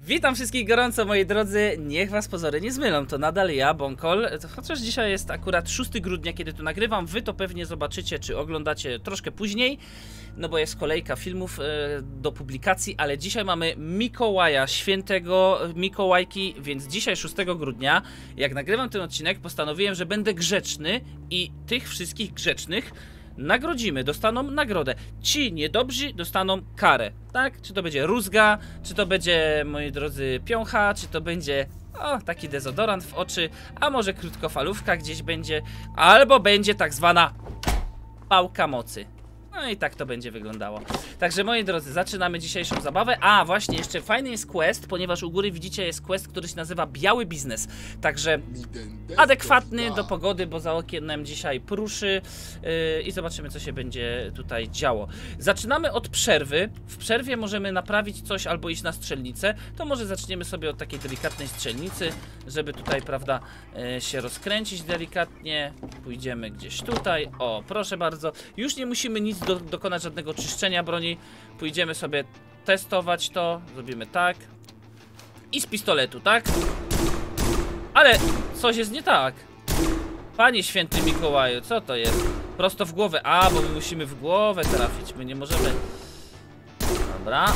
Witam wszystkich gorąco, moi drodzy. Niech was pozory nie zmylą, to nadal ja, Bonkol. Chociaż dzisiaj jest akurat 6 grudnia, kiedy tu nagrywam. Wy to pewnie zobaczycie, czy oglądacie troszkę później, no bo jest kolejka filmów do publikacji, ale dzisiaj mamy Mikołaja, świętego Mikołajki, więc dzisiaj 6 grudnia, jak nagrywam ten odcinek, postanowiłem, że będę grzeczny i tych wszystkich grzecznych nagrodzimy, dostaną nagrodę. Ci niedobrzy dostaną karę, tak? Czy to będzie rózga, czy to będzie, moi drodzy, piącha, czy to będzie taki dezodorant w oczy, a może krótkofalówka gdzieś będzie, albo będzie tak zwana pałka mocy. No i tak to będzie wyglądało. Także, moi drodzy, zaczynamy dzisiejszą zabawę. A, właśnie, jeszcze fajny jest quest, ponieważ u góry widzicie jest quest, który się nazywa Biały Biznes. Także adekwatny do pogody, bo za oknem dzisiaj pruszy i zobaczymy, co się będzie tutaj działo. Zaczynamy od przerwy. W przerwie możemy naprawić coś albo iść na strzelnicę. To może zaczniemy sobie od takiej delikatnej strzelnicy, żeby tutaj, prawda, się rozkręcić delikatnie. Pójdziemy gdzieś tutaj. O, proszę bardzo. Już nie musimy nic dokonać żadnego czyszczenia broni. Pójdziemy sobie testować to. Zrobimy tak. I z pistoletu, tak? Ale coś jest nie tak. Panie święty Mikołaju, co to jest? Prosto w głowę. A, bo my musimy w głowę trafić. My nie możemy. Dobra.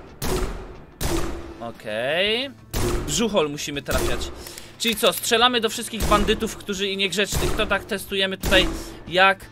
Okej. Brzuchol musimy trafiać. Czyli co? Strzelamy do wszystkich bandytów, którzy i niegrzecznych. To tak testujemy tutaj, jak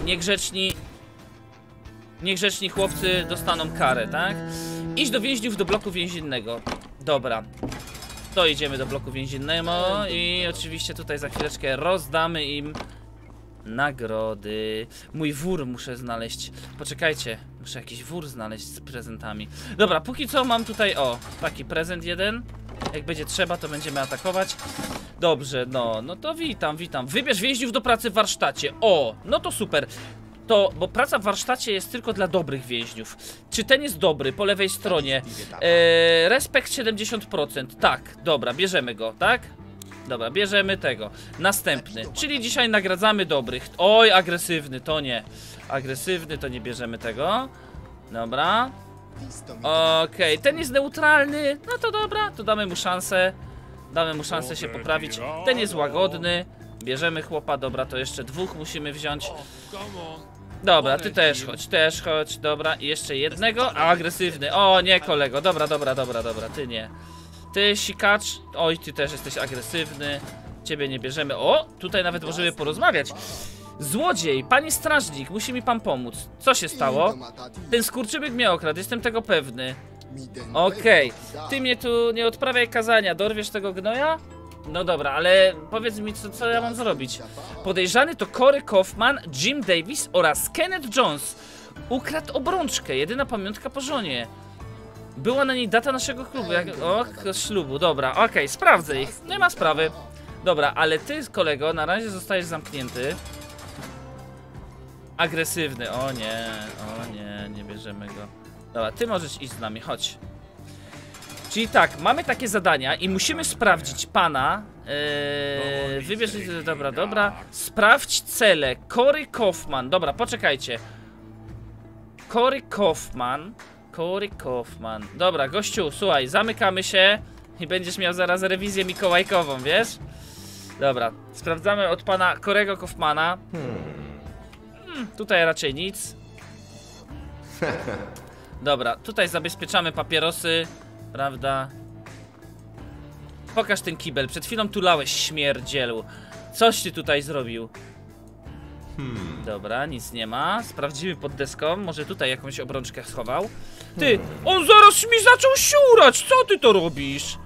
niegrzeczni chłopcy dostaną karę, tak? Iść do więźniów do bloku więziennego. Dobra. To idziemy do bloku więziennego i oczywiście tutaj za chwileczkę rozdamy im nagrody. Mój wór muszę znaleźć. Poczekajcie, muszę jakiś wór znaleźć z prezentami. Dobra, póki co mam tutaj, taki prezent jeden. Jak będzie trzeba, to będziemy atakować. Dobrze, no to witam. Wybierz więźniów do pracy w warsztacie. No to super. Bo praca w warsztacie jest tylko dla dobrych więźniów. Czy ten jest dobry? Po lewej stronie. Respekt 70%. Tak, dobra, bierzemy go, tak? Dobra, bierzemy tego. Następny. Czyli dzisiaj nagradzamy dobrych. Oj, agresywny, to nie. Agresywny, to nie bierzemy tego. Dobra. Okej, ten jest neutralny. No to dobra, to damy mu szansę. Damy mu szansę się poprawić. Ten jest łagodny. Bierzemy chłopa, dobra, to jeszcze dwóch musimy wziąć. Dobra, ty też chodź, dobra, i jeszcze jednego, a agresywny, o nie kolego, dobra, ty nie. Ty sikacz, oj ty też jesteś agresywny, ciebie nie bierzemy, tutaj nawet możemy porozmawiać. Złodziej, panie strażnik, musi mi pan pomóc. Co się stało? Ten skurczybyk mnie okradł, jestem tego pewny. Okej, ty mnie tu nie odprawiaj kazania, dorwiesz tego gnoja? No dobra, ale powiedz mi, co ja mam zrobić? Podejrzany to Corey Kaufman, Jim Davis oraz Kenneth Jones. Ukradł obrączkę, jedyna pamiątka po żonie. Była na niej data naszego klubu, ślubu, dobra, okej, sprawdzę ich, nie ma sprawy. Dobra, ale ty, kolego, na razie zostajesz zamknięty. Agresywny, o nie, nie bierzemy go. Dobra, ty możesz iść z nami, chodź. Czyli tak, mamy takie zadania i musimy sprawdzić pana. Wybierz. Dobra. Sprawdź cele. Corey Kaufman. Dobra, poczekajcie. Corey Kaufman. Dobra, gościu, słuchaj, zamykamy się i będziesz miał zaraz rewizję mikołajkową, wiesz? Dobra, sprawdzamy od pana Corey'ego Kaufmana. Tutaj raczej nic. Dobra, tutaj zabezpieczamy papierosy. Prawda? Pokaż ten kibel. Przed chwilą tulałeś, śmierdzielu. Coś ty tutaj zrobił. Dobra, nic nie ma. Sprawdzimy pod deską. Może tutaj jakąś obrączkę schował. Ty! On zaraz mi zaczął siurać! Co ty to robisz?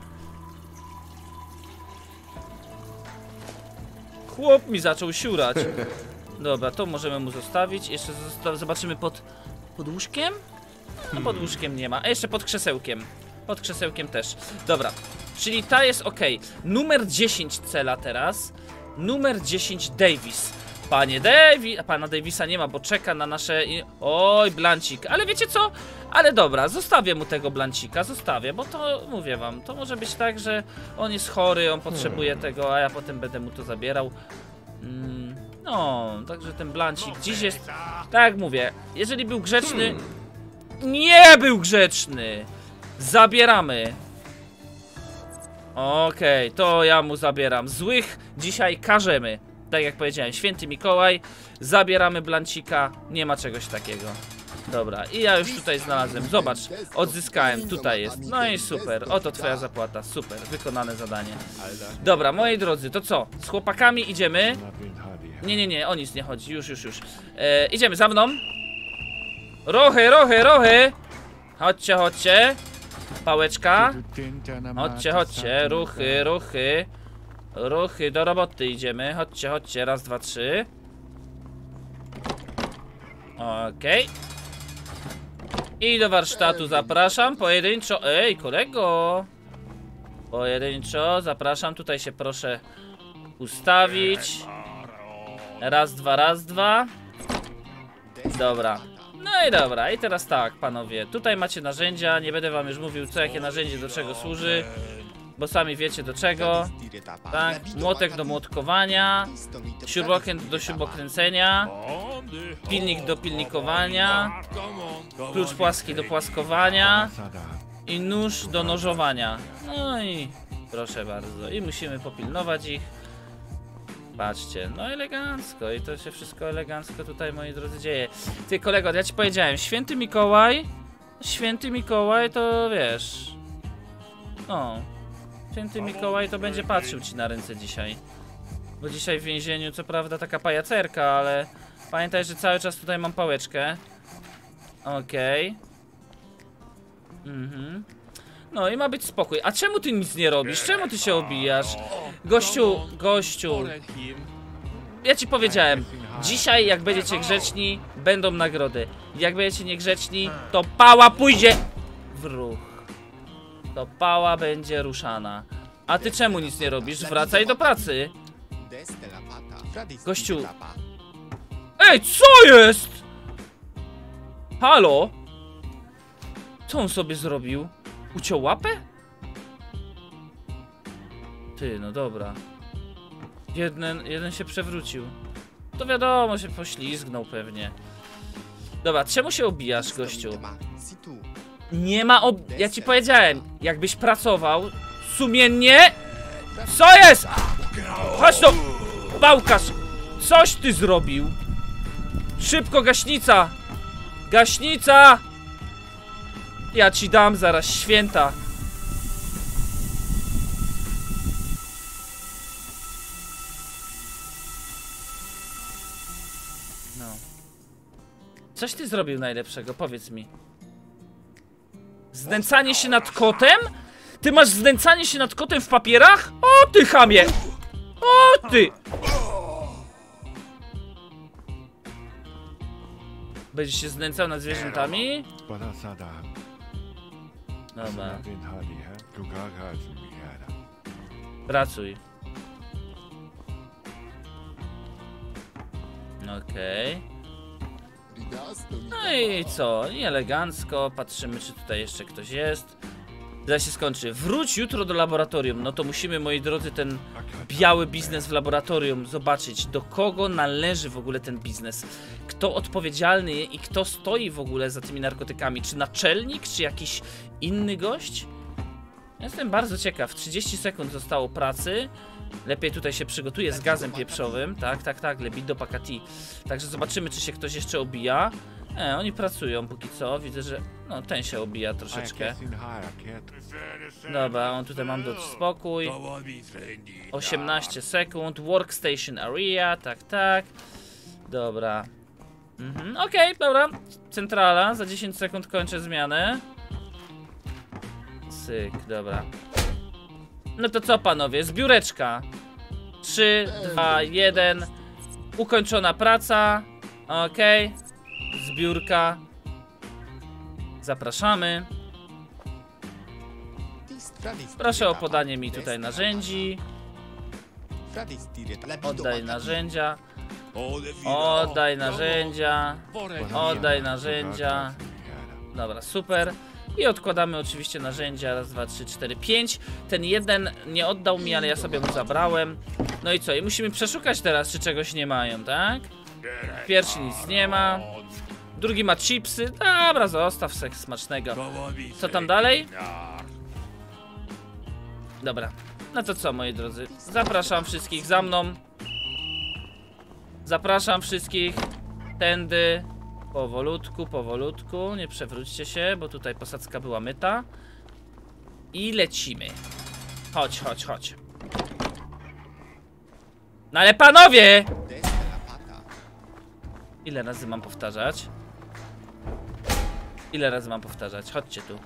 Chłop mi zaczął siurać. Dobra, to możemy mu zostawić. Jeszcze zobaczymy pod łóżkiem? No pod łóżkiem nie ma. A jeszcze pod krzesełkiem. Pod krzesełkiem też. Dobra, czyli ta jest ok. Numer 10 cela teraz. Numer 10 Davis. Panie Davis, a pana Davisa nie ma, bo czeka na nasze... Oj, blancik. Ale wiecie co? Ale dobra, zostawię mu tego blancika. Zostawię, bo to, mówię wam, to może być tak, że on jest chory, on potrzebuje tego, a ja potem będę mu to zabierał. No, także ten blancik dziś jest... Tak jak mówię, jeżeli był grzeczny... Nie był grzeczny! Zabieramy. Okej, to ja mu zabieram. Złych dzisiaj karzemy. Tak jak powiedziałem, święty Mikołaj. Zabieramy blancika. Nie ma czegoś takiego. Dobra, i ja już tutaj znalazłem. Zobacz, odzyskałem, tutaj jest. No i super, oto twoja zapłata. Super, wykonane zadanie. Dobra, moi drodzy, to co? Z chłopakami idziemy. Nie, o nic nie chodzi, już. Idziemy za mną. Ruchy. Chodźcie. Pałeczka. Chodźcie, ruchy, do roboty idziemy. Chodźcie, raz, dwa, trzy. Okej. I do warsztatu zapraszam, pojedynczo. Ej, kolego. Pojedynczo, zapraszam, tutaj się proszę ustawić. Raz, dwa. Dobra. No i dobra, i teraz tak, panowie. Tutaj macie narzędzia, nie będę wam już mówił, co jakie narzędzie do czego służy, bo sami wiecie do czego. Tak, młotek do młotkowania, śrubokręt do śrubokręcenia, pilnik do pilnikowania, klucz płaski do płaskowania i nóż do nożowania. No i proszę bardzo, i musimy popilnować ich. Patrzcie, no elegancko, i to się wszystko elegancko tutaj, moi drodzy, dzieje. Ty, kolego, ja ci powiedziałem, święty Mikołaj to wiesz. No, święty Mikołaj to będzie patrzył ci na ręce dzisiaj. Bo dzisiaj w więzieniu, co prawda, taka pajacerka, ale pamiętaj, że cały czas tutaj mam pałeczkę. Okej. No i ma być spokój. A czemu ty nic nie robisz? Czemu ty się obijasz? Gościu. Ja ci powiedziałem, dzisiaj jak będziecie grzeczni, będą nagrody. Jak będziecie niegrzeczni, to pała pójdzie w ruch. To pała będzie ruszana. A ty czemu nic nie robisz? Wracaj do pracy. Gościu. Ej, co jest? Halo? Co on sobie zrobił? Uciął łapę? Ty, no dobra. Jeden się przewrócił. To wiadomo, się poślizgnął pewnie. Dobra, czemu się obijasz, gościu? Nie ma ja ci powiedziałem, jakbyś pracował sumiennie. Co jest? Chodź to, Bałkasz. Coś ty zrobił. Szybko, gaśnica. Gaśnica. Ja ci dam zaraz, święta. No. Coś ty zrobił najlepszego, powiedz mi. Znęcanie się nad kotem? Ty masz znęcanie się nad kotem w papierach? O ty chamie! O ty! Będziesz się znęcał nad zwierzętami? Dobra. Pracuj. Okej. No i co? I elegancko. Patrzymy, czy tutaj jeszcze ktoś jest. Zaraz się skończy. Wróć jutro do laboratorium. No to musimy, moi drodzy, ten biały biznes w laboratorium zobaczyć. Do kogo należy w ogóle ten biznes? Kto odpowiedzialny i kto stoi w ogóle za tymi narkotykami? Czy naczelnik, czy jakiś inny gość? Jestem bardzo ciekaw. 30 sekund zostało pracy. Lepiej tutaj się przygotuje z gazem pieprzowym. Tak, lepiej do pakati. Także zobaczymy, czy się ktoś jeszcze obija. Oni pracują póki co. Widzę, że no ten się obija troszeczkę. Dobra, on tutaj mam dać spokój. 18 sekund. Workstation area. Tak. Dobra. Okej, dobra. Centrala. Za 10 sekund kończę zmianę. Syk, dobra. No to co, panowie? Zbióreczka. 3, 2, 1. Ukończona praca. Okej. Zbiórka. Zapraszamy. Proszę o podanie mi tutaj narzędzi. Oddaj narzędzia. Oddaj narzędzia. Oddaj narzędzia. Dobra, super. I odkładamy oczywiście narzędzia. Raz, dwa, trzy, cztery, 5. Ten jeden nie oddał mi, ale ja sobie mu zabrałem. No i co? I musimy przeszukać teraz, czy czegoś nie mają, tak? Pierwszy nic nie ma. Drugi ma chipsy. Dobra, zostaw seks smacznego. Co tam dalej? Dobra, no to co, moi drodzy? Zapraszam wszystkich za mną. Zapraszam wszystkich tędy. Powolutku, powolutku. Nie przewróćcie się, bo tutaj posadzka była myta. I lecimy. Chodź, chodź, chodź. No ale panowie! Ile razy mam powtarzać? Ile razy mam powtarzać? Chodźcie tu.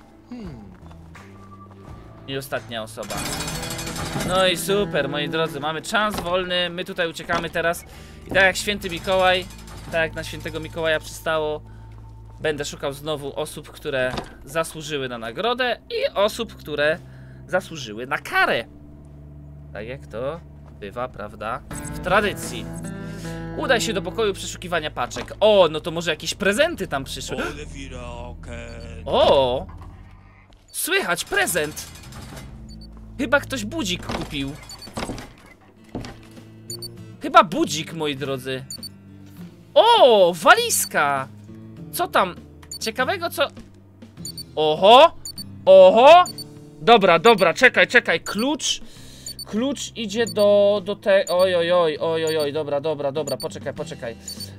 I ostatnia osoba. No i super, moi drodzy, mamy czas wolny. My tutaj uciekamy teraz. I tak jak święty Mikołaj, tak jak na świętego Mikołaja przystało, będę szukał znowu osób, które zasłużyły na nagrodę i osób, które zasłużyły na karę. Tak jak to bywa, prawda, w tradycji. Udaj się do pokoju przeszukiwania paczek. O, no to może jakieś prezenty tam przyszły. O! Słychać prezent! Chyba ktoś budzik kupił. Chyba budzik, moi drodzy. O, walizka! Co tam? Ciekawego, co... Oho! Oho! Dobra, dobra, czekaj, czekaj. Klucz idzie do te... Oj, dobra, dobra, dobra, poczekaj, poczekaj.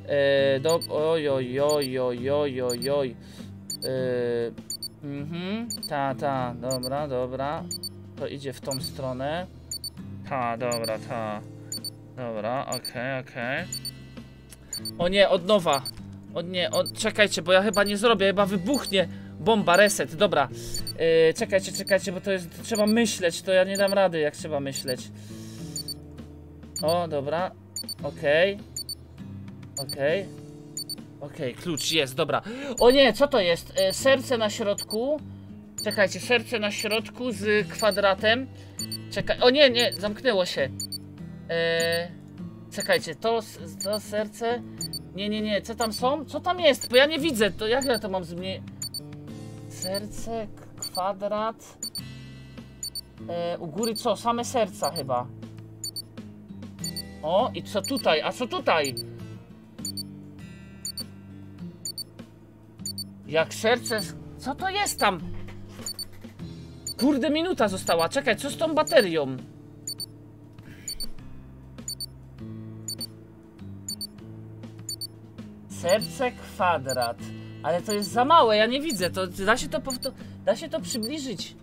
Oj. Ta, dobra, dobra. To idzie w tą stronę. Ta, dobra, ta. Dobra, okej. O nie, od nowa. Czekajcie, bo ja chyba nie zrobię, chyba wybuchnie. Bomba, reset, dobra. Czekajcie, bo to jest... Trzeba myśleć, to ja nie dam rady, jak trzeba myśleć. O, dobra. Okej, klucz jest, dobra. O nie, co to jest? Serce na środku. Czekajcie, serce na środku z kwadratem. Czekaj, o nie, zamknęło się. Czekajcie, to serce. Nie, co tam są? Co tam jest? Bo ja nie widzę, to jak ja to mam serce, kwadrat. U góry co? Same serca chyba. O, i co tutaj? A co tutaj? Jak serce... Co to jest tam? Kurde, minuta została. Czekaj, co z tą baterią? Serce, kwadrat. Ale to jest za małe, ja nie widzę. To da się to przybliżyć.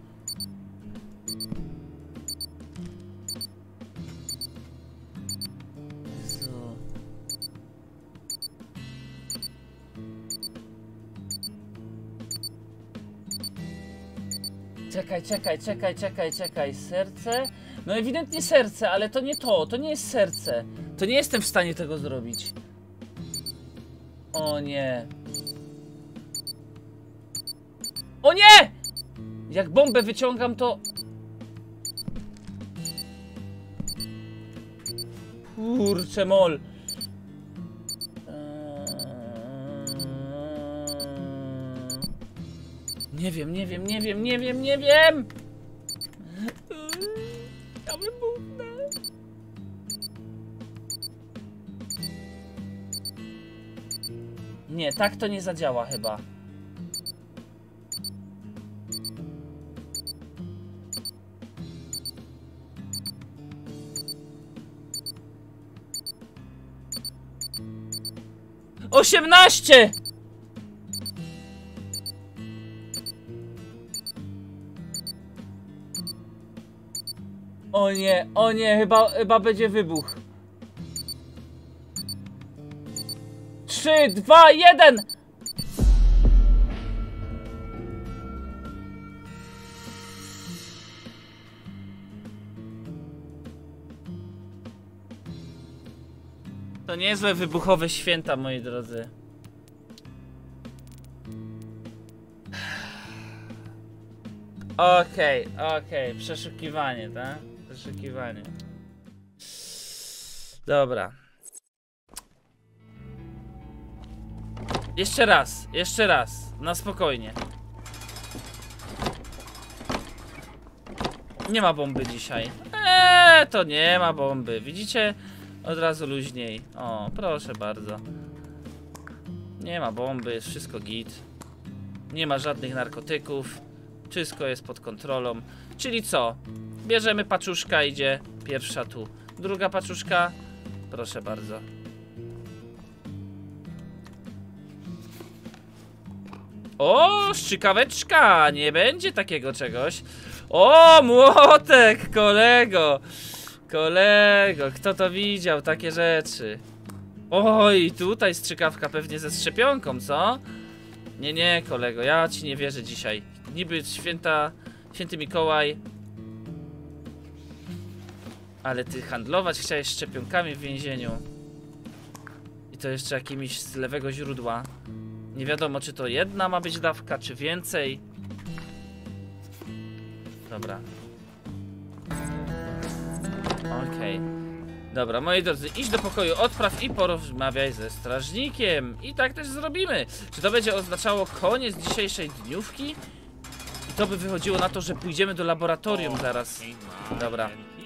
Jezu. Czekaj. Serce? No ewidentnie serce, ale to nie to. To nie jest serce. To nie jestem w stanie tego zrobić. O nie. O nie! Jak bombę wyciągam, to... Kurczę mol. Nie wiem. Ja wybuchnę. Nie, tak to nie zadziała chyba. Osiemnaście! O nie, chyba będzie wybuch. 3, 2, 1! To niezłe wybuchowe święta, moi drodzy. Okej, przeszukiwanie, tak? Przeszukiwanie. Dobra. Jeszcze raz, na spokojnie. Nie ma bomby dzisiaj. To nie ma bomby, widzicie? Od razu luźniej. O, proszę bardzo. Nie ma bomby, jest wszystko git. Nie ma żadnych narkotyków. Wszystko jest pod kontrolą. Czyli co? Bierzemy paczuszka, idzie pierwsza tu. Druga paczuszka. Proszę bardzo. O, strzykaweczka! Nie będzie takiego czegoś. O, młotek, kolego! Kolego, kto to widział? Takie rzeczy. Oj, tutaj strzykawka pewnie ze szczepionką, co? Nie, nie, kolego, ja ci nie wierzę dzisiaj. Niby święty Mikołaj. Ale ty handlować chciałeś szczepionkami w więzieniu. I to jeszcze jakimiś z lewego źródła. Nie wiadomo, czy to jedna ma być dawka, czy więcej. Dobra. Okej. Dobra, moi drodzy, idź do pokoju, odpraw i porozmawiaj ze strażnikiem. I tak też zrobimy. Czy to będzie oznaczało koniec dzisiejszej dniówki? I to by wychodziło na to, że pójdziemy do laboratorium zaraz. Dobra.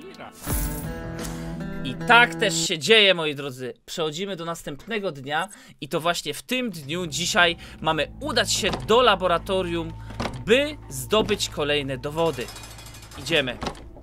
I tak też się dzieje, moi drodzy. Przechodzimy do następnego dnia i to właśnie w tym dniu dzisiaj mamy udać się do laboratorium, by zdobyć kolejne dowody. Idziemy.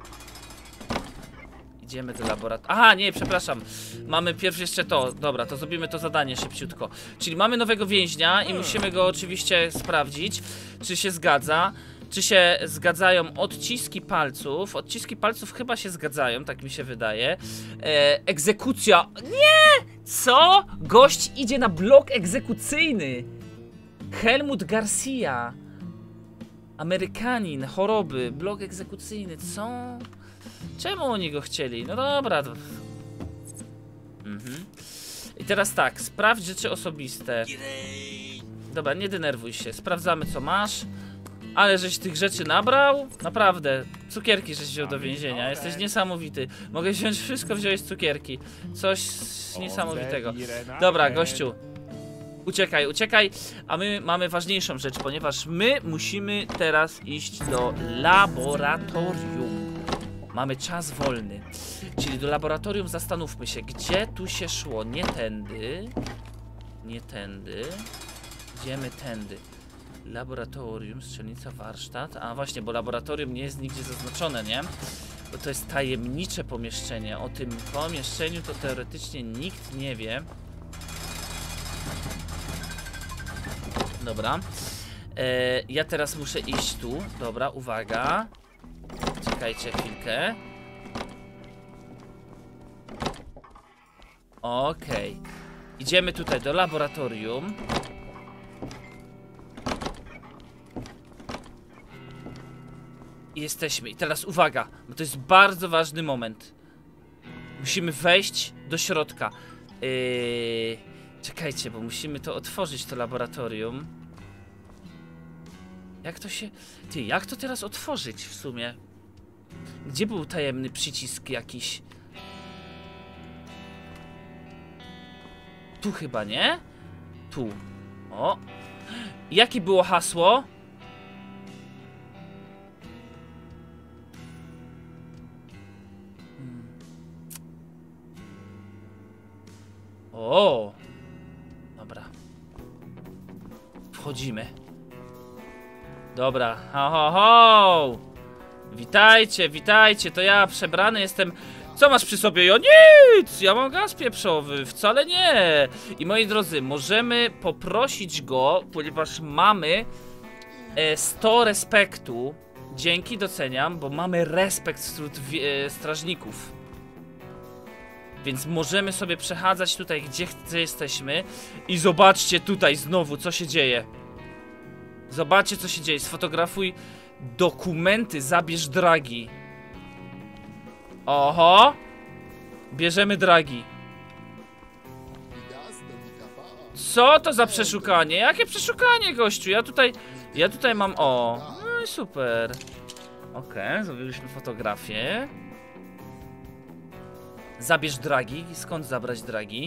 Idziemy do laboratorium. Aha, nie, przepraszam. Mamy pierw jeszcze to. Dobra, to zrobimy to zadanie szybciutko. Czyli mamy nowego więźnia i musimy go oczywiście sprawdzić, czy się zgadza. Czy się zgadzają odciski palców? Odciski palców chyba się zgadzają, tak mi się wydaje. Egzekucja. Nie! Co? Gość idzie na blok egzekucyjny. Helmut Garcia. Amerykanin, choroby, blok egzekucyjny. Co? Czemu oni go chcieli? No dobra. I teraz tak, sprawdź rzeczy osobiste. Dobra, nie denerwuj się. Sprawdzamy, co masz. Ale żeś tych rzeczy nabrał? Naprawdę, cukierki żeś wziął do więzienia, jesteś niesamowity. Mogę wziąć wszystko, wziąłeś cukierki. Coś niesamowitego. Dobra, gościu. Uciekaj, uciekaj. A my mamy ważniejszą rzecz, ponieważ my musimy teraz iść do laboratorium. Mamy czas wolny. Czyli do laboratorium zastanówmy się, gdzie tu się szło. Nie tędy. Nie tędy. Idziemy tędy. Laboratorium, strzelnica, warsztat. A właśnie, bo laboratorium nie jest nigdzie zaznaczone, nie? Bo to jest tajemnicze pomieszczenie. O tym pomieszczeniu to teoretycznie nikt nie wie. Dobra. Ja teraz muszę iść tu. Dobra, uwaga. Czekajcie chwilkę. Okej. Idziemy tutaj do laboratorium. Jesteśmy. I teraz uwaga, bo to jest bardzo ważny moment. Musimy wejść do środka. Czekajcie, bo musimy to otworzyć, to laboratorium. Jak to się... Ty, jak to teraz otworzyć w sumie? Gdzie był tajemny przycisk jakiś? Tu chyba, nie? Tu. O. Jakie było hasło? O. Dobra. Wchodzimy. Dobra. Ho, ho, ho. Witajcie, witajcie. To ja przebrany jestem. Co masz przy sobie? Ja nic! Ja mam gaz pieprzowy. Wcale nie. I moi drodzy, możemy poprosić go, ponieważ mamy 100 respektu. Dzięki, doceniam, bo mamy respekt wśród strażników. Więc możemy sobie przechadzać tutaj, gdzie jesteśmy. I zobaczcie tutaj znowu, co się dzieje. Zobaczcie, co się dzieje. Sfotografuj dokumenty, zabierz dragi. Oho. Bierzemy dragi. Co to za przeszukanie? Jakie przeszukanie, gościu? Ja tutaj mam... O. No i super. Okej, zrobiliśmy fotografię. Zabierz dragi. Skąd zabrać dragi?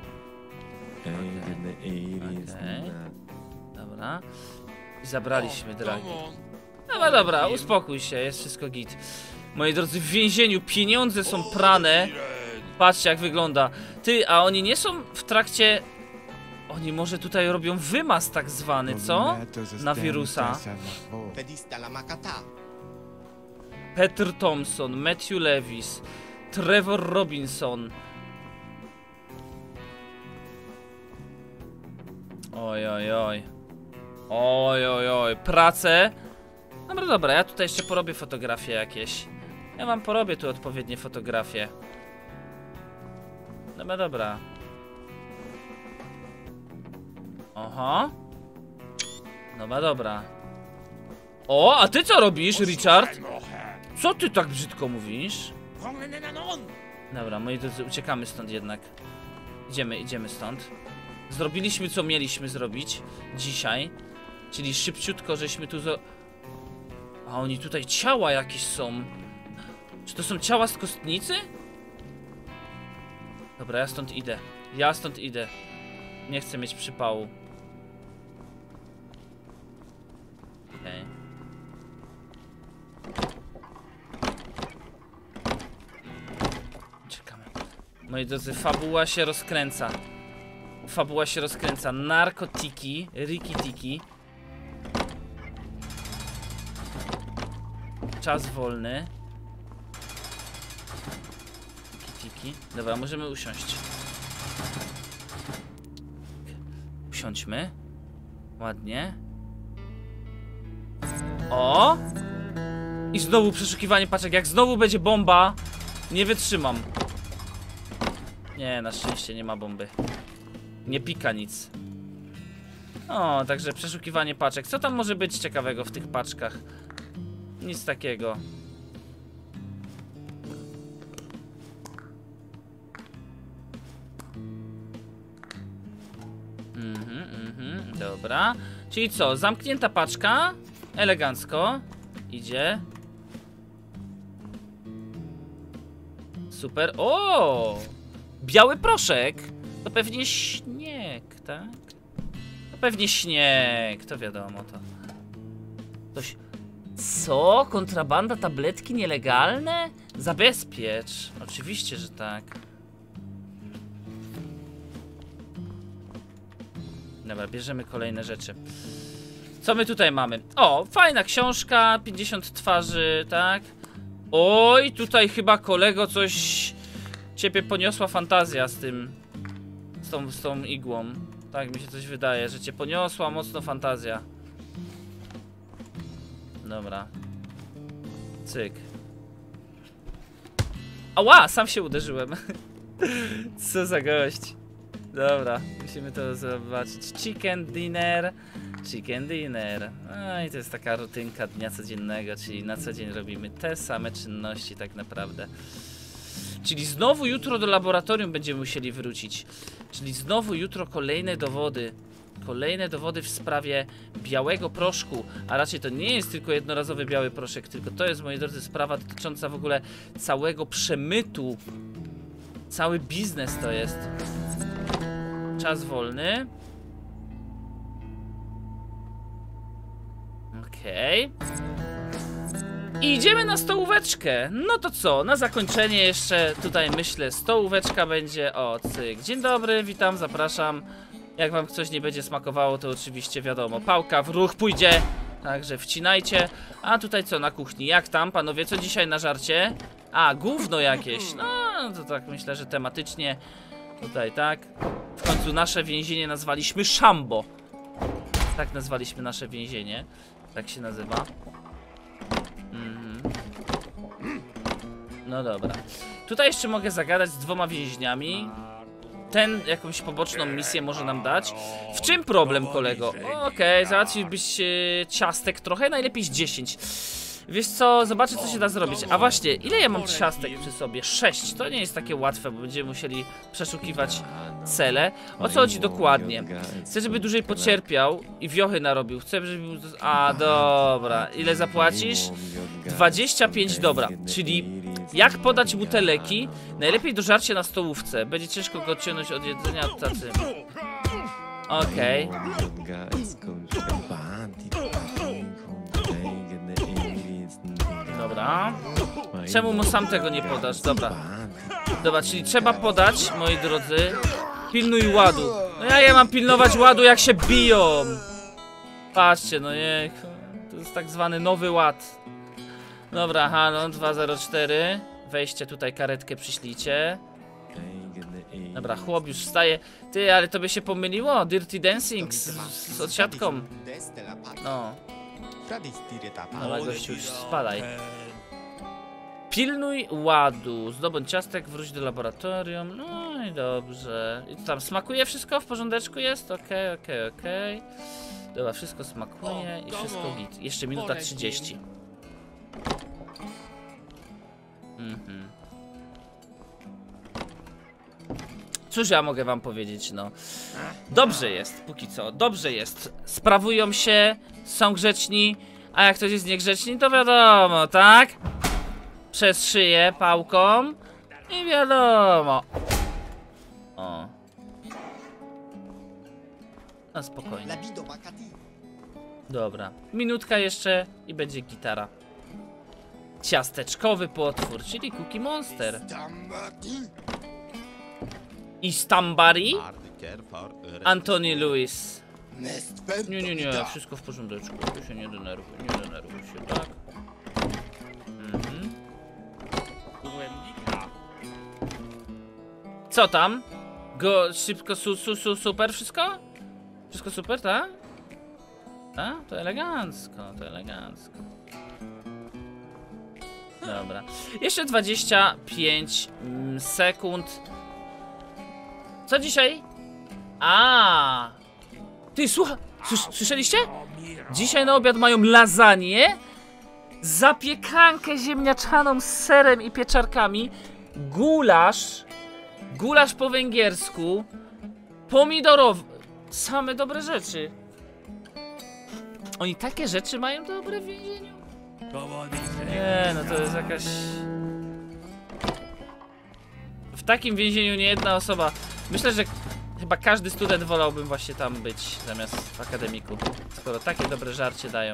Okay. Dobra. I zabraliśmy dragi. No dobra, uspokój się, jest wszystko git. Moi drodzy, w więzieniu pieniądze są prane. Patrzcie, jak wygląda. Ty, a oni nie są w trakcie... Oni może tutaj robią wymaz tak zwany, co? Na wirusa. Peter Thompson, Matthew Lewis, Trevor Robinson. Oj, oj, oj. Oj, oj, oj. Prace. Dobra, dobra, ja tutaj jeszcze porobię fotografie jakieś. Ja wam porobię tu odpowiednie fotografie. Dobra, dobra. Oho. Dobra, dobra. O, a ty co robisz, Richard? Co ty tak brzydko mówisz? Dobra, moi drodzy, uciekamy stąd jednak. Idziemy stąd. Zrobiliśmy co mieliśmy zrobić dzisiaj. Czyli szybciutko żeśmy tu A oni tutaj ciała jakieś są. Czy to są ciała z kostnicy? Dobra, ja stąd idę. Ja stąd idę. Nie chcę mieć przypału. Okej. Czekamy. Moi drodzy, fabuła się rozkręca. Fabuła się rozkręca. Narkotyki, riki-tiki. Czas wolny. Tiki. Dobra, możemy usiąść. Usiądźmy. Ładnie. O! I znowu przeszukiwanie paczek. Jak znowu będzie bomba, nie wytrzymam. Nie, na szczęście nie ma bomby. Nie pika nic. O, także przeszukiwanie paczek. Co tam może być ciekawego w tych paczkach? Nic takiego. Dobra. Czyli co? Zamknięta paczka. Elegancko. Idzie. Super. O! Biały proszek. To pewnie śnieg, tak? To pewnie śnieg. To wiadomo to. Coś... Co? Kontrabanda, tabletki nielegalne? Zabezpiecz. Oczywiście, że tak. Dobra, bierzemy kolejne rzeczy. Co my tutaj mamy? O, fajna książka, 50 twarzy, tak? Oj, tutaj chyba kolego coś... Ciebie poniosła fantazja z tym... Z tą igłą. Tak mi się coś wydaje, że cię poniosła mocno fantazja. Dobra. Cyk. Ała, sam się uderzyłem. Co za gość. Dobra, musimy to zobaczyć. Chicken dinner. Chicken dinner. No i to jest taka rutynka dnia codziennego, czyli na co dzień robimy te same czynności tak naprawdę. Czyli znowu jutro do laboratorium będziemy musieli wrócić. Czyli znowu jutro kolejne dowody. Kolejne dowody w sprawie białego proszku. A raczej to nie jest tylko jednorazowy biały proszek, tylko to jest, moi drodzy, sprawa dotycząca w ogóle całego przemytu. Cały biznes to jest. Czas wolny. Okej. I idziemy na stołóweczkę. No to co, na zakończenie jeszcze tutaj myślę stołóweczka będzie. O, cyk. Dzień dobry, witam, zapraszam. Jak wam coś nie będzie smakowało, to oczywiście wiadomo, pałka w ruch pójdzie. Także wcinajcie. A tutaj co na kuchni? Jak tam, panowie? Co dzisiaj na żarcie? A, gówno jakieś. No, to tak myślę, że tematycznie. Tutaj tak. W końcu nasze więzienie nazwaliśmy Szambo. Tak nazwaliśmy nasze więzienie. Tak się nazywa. No dobra. Tutaj jeszcze mogę zagadać z 2 więźniami. Ten jakąś poboczną misję może nam dać. W czym problem, kolego? Okej, załatwiłbyś ciastek trochę, najlepiej z 10. Wiesz co, zobaczę co się da zrobić. A właśnie, ile ja mam ciastek przy sobie? 6, to nie jest takie łatwe, bo będziemy musieli przeszukiwać cele. O co chodzi dokładnie? Chcę, żeby dłużej pocierpiał i wiochy narobił. Chcę, żeby... A, dobra. Ile zapłacisz? 25, dobra. Czyli jak podać mu te leki? Najlepiej do żarcia na stołówce. Będzie ciężko go odciągnąć od jedzenia od tacy. Okej. Dobra. Czemu mu sam tego nie podasz? Dobra. Dobra, czyli trzeba podać, moi drodzy. Pilnuj ładu. No ja mam pilnować ładu, jak się biją. Patrzcie, no nie. To jest tak zwany nowy ład. Dobra, Halon 204. Weźcie tutaj, karetkę przyślijcie. Dobra, chłop już wstaje. Ty, ale tobie się pomyliło? Dirty Dancing z odsiadką. No. Dobra, gościu, już spadaj. Pilnuj ładu. Zdobądź ciastek, wróć do laboratorium. No i dobrze. I tam smakuje wszystko? W porządeczku jest? Okej. Dobra, wszystko smakuje i wszystko git. Jeszcze minuta 30. Cóż ja mogę wam powiedzieć, no. Dobrze jest, póki co, dobrze jest. Sprawują się, są grzeczni, a jak ktoś jest niegrzeczny, to wiadomo, tak? Przez szyję pałką i wiadomo. O. No spokojnie. Dobra, minutka jeszcze i będzie gitara. Ciasteczkowy potwór, czyli Cookie Monster. Istambari? Anthony Lewis. Nie, wszystko w porządeczku. Tu się nie denerwuj się, tak? Co tam? Szybko, super wszystko? Wszystko super, tak? A? To elegancko, Dobra. Jeszcze 25 sekund. Co dzisiaj? Ty, słuchaj, słyszeliście? Dzisiaj na obiad mają lasagne, zapiekankę ziemniaczaną z serem i pieczarkami, gulasz po węgiersku, pomidorowy, same dobre rzeczy. Oni takie rzeczy mają dobre w więzieniu? Nie, no to jest jakaś... W takim więzieniu nie jedna osoba. Myślę, że chyba każdy student wolałbym właśnie tam być zamiast w akademiku, skoro takie dobre żarcie dają.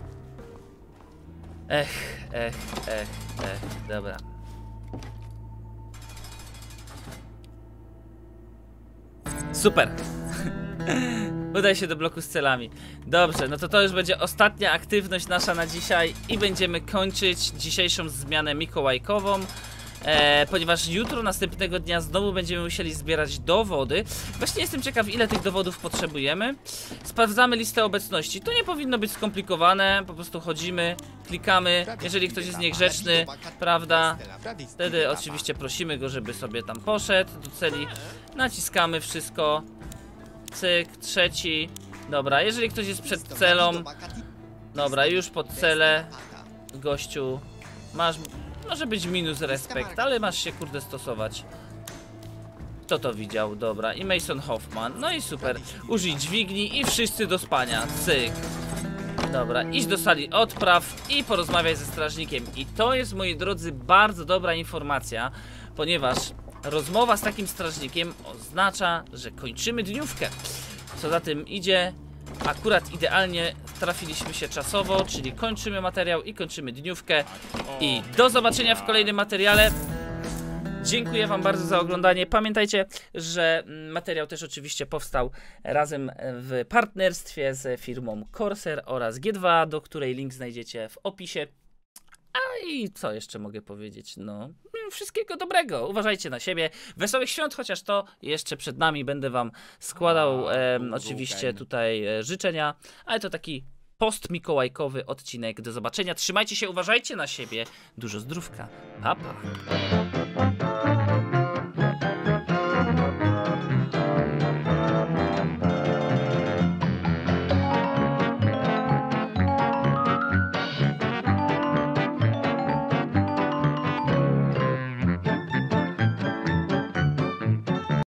Dobra. Super. Udaj się do bloku z celami. Dobrze, no to już będzie ostatnia aktywność nasza na dzisiaj i będziemy kończyć dzisiejszą zmianę mikołajkową. Ponieważ jutro, następnego dnia znowu będziemy musieli zbierać dowody. Właśnie jestem ciekaw, ile tych dowodów potrzebujemy. Sprawdzamy listę obecności. To nie powinno być skomplikowane. Po prostu chodzimy, klikamy. Jeżeli ktoś jest niegrzeczny, prawda, wtedy oczywiście prosimy go, żeby sobie tam poszedł do celi. Naciskamy wszystko. Cyk, trzeci. Dobra, jeżeli ktoś jest przed celą. Dobra, już pod celę. Gościu, może być minus respekt, ale masz się kurde stosować. Kto to widział? Dobra, i Mason Hoffman. No i super. Użyj dźwigni i wszyscy do spania. Cyk. Dobra, idź do sali odpraw i porozmawiaj ze strażnikiem. I to jest, moi drodzy, bardzo dobra informacja, ponieważ rozmowa z takim strażnikiem oznacza, że kończymy dniówkę. Co za tym idzie, akurat idealnie trafiliśmy się czasowo, czyli kończymy materiał i kończymy dniówkę. I do zobaczenia w kolejnym materiale. Dziękuję wam bardzo za oglądanie. Pamiętajcie, że materiał też oczywiście powstał razem w partnerstwie z firmą Corsair oraz G2, do której link znajdziecie w opisie. A i co jeszcze mogę powiedzieć? No, wszystkiego dobrego. Uważajcie na siebie. Wesołych świąt, chociaż to jeszcze przed nami. Będę wam składał oczywiście tutaj życzenia, ale to taki post-mikołajkowy odcinek. Do zobaczenia. Trzymajcie się, uważajcie na siebie. Dużo zdrówka. Pa, pa.